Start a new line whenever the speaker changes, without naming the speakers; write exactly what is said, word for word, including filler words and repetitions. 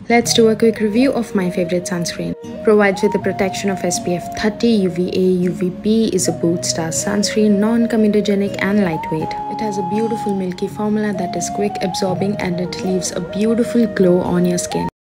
Let's do a quick review of my favorite sunscreen. Provides with the protection of S P F thirty, U V A, U V B, is a boot star sunscreen, non-comedogenic and lightweight. It has a beautiful milky formula that is quick absorbing and it leaves a beautiful glow on your skin.